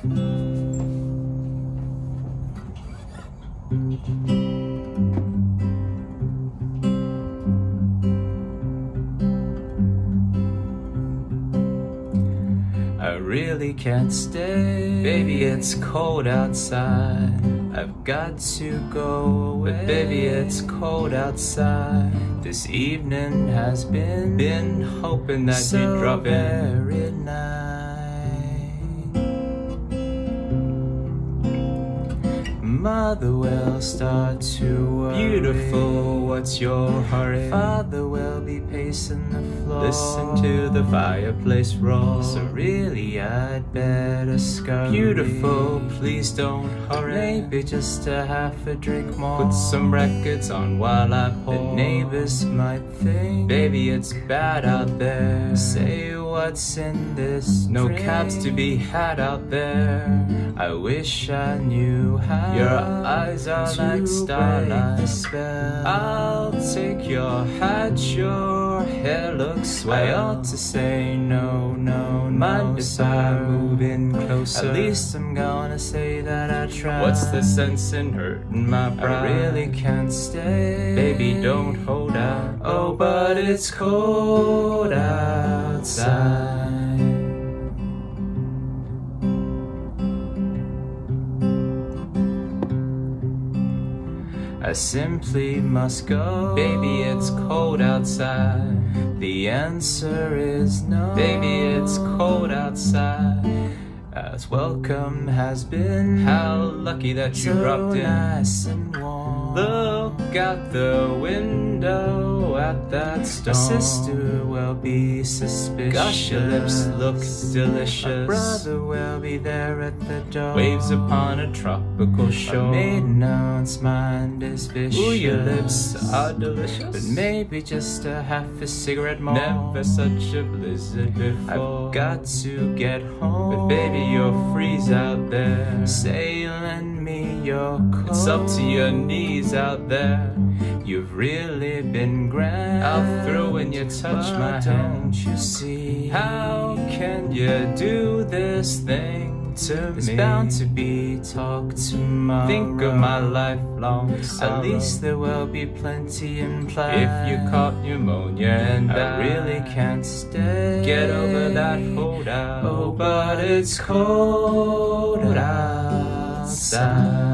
I really can't stay, baby, it's cold outside. I've got to go away, but baby, it's cold outside. This evening has been hoping that so you'd drop in. Very nice. Mother will start to worry. Beautiful, what's your hurry? Father will be pacing the floor. Listen to the fireplace roar. So really I'd better scurry. Beautiful, please don't hurry. Maybe just a half a drink more. Put some records on while I pour. The neighbors might think, baby, it's bad out there. Say what's in this No drink. Cabs to be had out there. I wish I knew how. Your eyes are like starlight. I'll take your hat, your hair looks swell. I ought to say no, no, mind if I move in closer? At least I'm gonna say that I tried. What's the sense in hurting my pride? I really can't stay, baby, don't hold out. Oh, but it's cold outside. I simply must go, baby, it's cold outside. The answer is no, baby, it's cold outside. As welcome has been, how lucky that you dropped in. Nice and warm. Look out the window at that storm. My sister will be suspicious. Gosh, your lips look delicious. My brother will be there at the door. Waves upon a tropical shore. My maiden aunt's mind is vicious. Ooh, your lips are delicious. But maybe just a half a cigarette more. Never such a blizzard before. I've got to get home, but baby, you'll freeze out there. Say, lend me your coat. It's up to your knees out there. You've really been grand. I'll throw when you touch my hand. Don't you see? How can you do this thing to me? There's bound to be talk tomorrow. Think of my lifelong sorrow. At least there will be plenty implied. If you caught pneumonia and I really can't stay. Get over that holdout. Oh, but it's cold outside.